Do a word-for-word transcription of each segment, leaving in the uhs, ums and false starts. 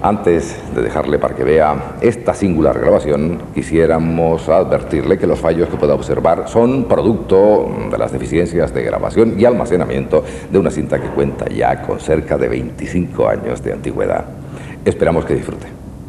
Antes de dejarle para que vea esta singular grabación, quisiéramos advertirle que los fallos que pueda observar son producto de las deficiencias de grabación y almacenamiento de una cinta que cuenta ya con cerca de veinticinco años de antigüedad. Esperamos que disfrute.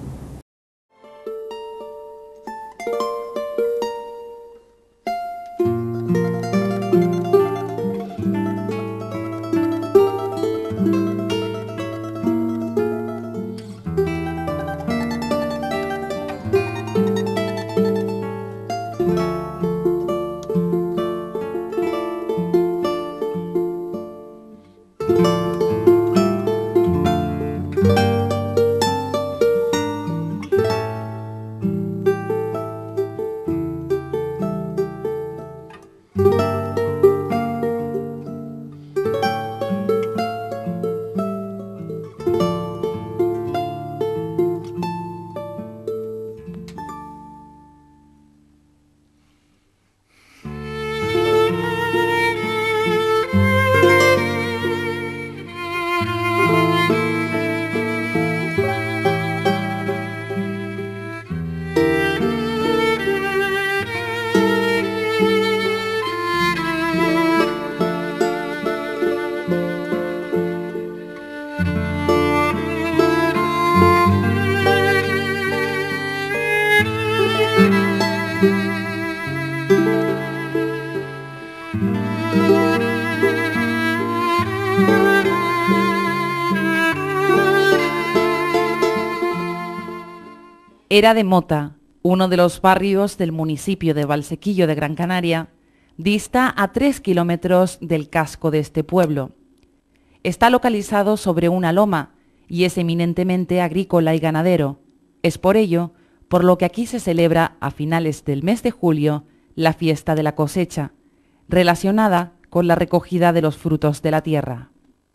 Era de Mota, uno de los barrios del municipio de Valsequillo de Gran Canaria, dista a tres kilómetros del casco de este pueblo. Está localizado sobre una loma y es eminentemente agrícola y ganadero. Es por ello por lo que aquí se celebra a finales del mes de julio la fiesta de la cosecha, relacionada con la recogida de los frutos de la tierra.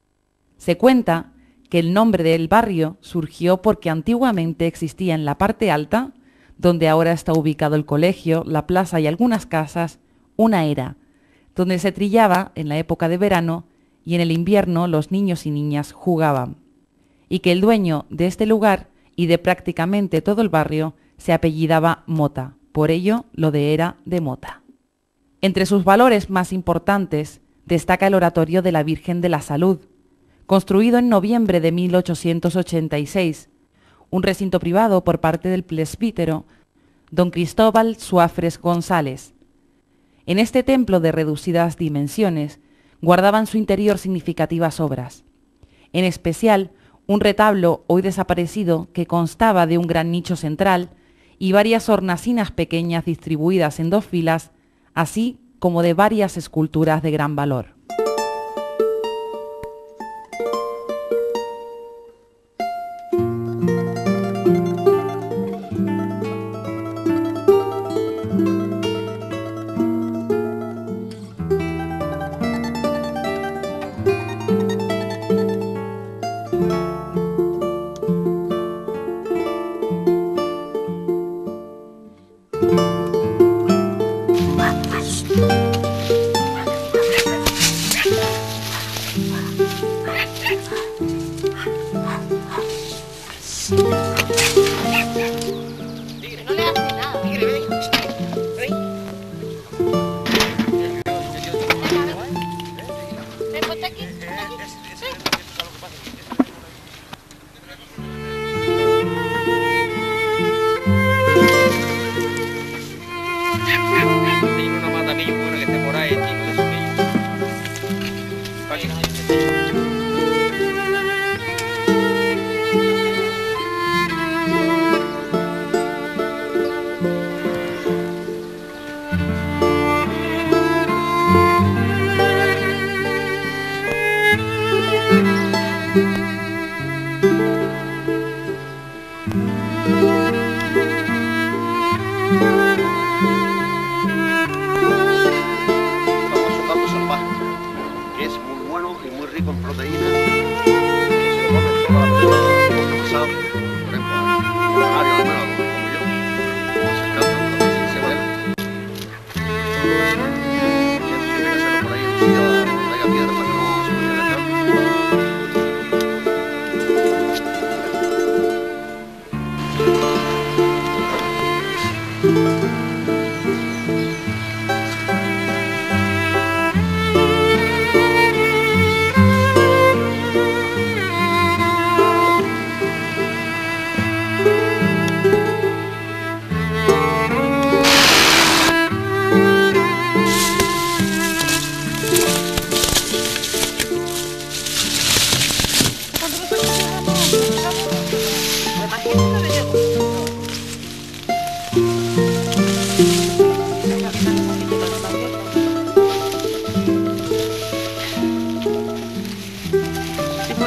Se cuenta que el nombre del barrio surgió porque antiguamente existía en la parte alta, donde ahora está ubicado el colegio, la plaza y algunas casas, una era, donde se trillaba en la época de verano y en el invierno los niños y niñas jugaban, y que el dueño de este lugar y de prácticamente todo el barrio se apellidaba Mota, por ello lo de era de Mota. Entre sus valores más importantes destaca el oratorio de la Virgen de la Salud, construido en noviembre de mil ochocientos ochenta y seis, un recinto privado por parte del presbítero don Cristóbal Suáfres González. En este templo de reducidas dimensiones guardaba en su interior significativas obras, en especial un retablo hoy desaparecido que constaba de un gran nicho central y varias hornacinas pequeñas distribuidas en dos filas, así como de varias esculturas de gran valor.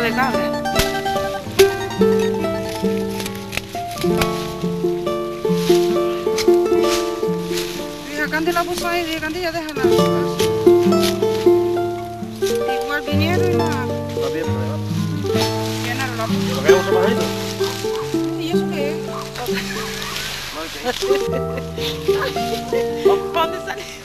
de cable. Dije, Candy la puso ahí, dije, Candy ya déjala. Igual vinieron y la... Está bien, ¿verdad? Llenaron la puso. ¿Lo que es otro pajarito? ¿Y eso qué es? No, ¿qué? ¿Dónde sale?